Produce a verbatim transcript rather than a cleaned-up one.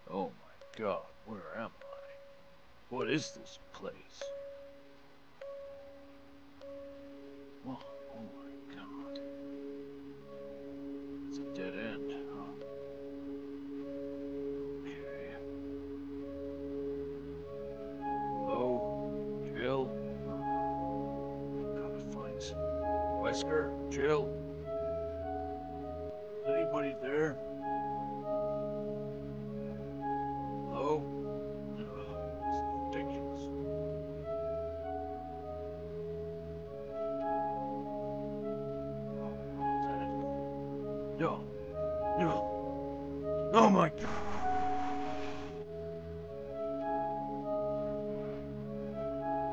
Oh my god, where am I? What is this place? Oh, oh my god. It's a dead end, huh? Okay. Hello? Jill? Gotta find some. Wesker? Jill? Is anybody there? Hello? Ugh, this is ridiculous. Is that it? No. No. Oh my god.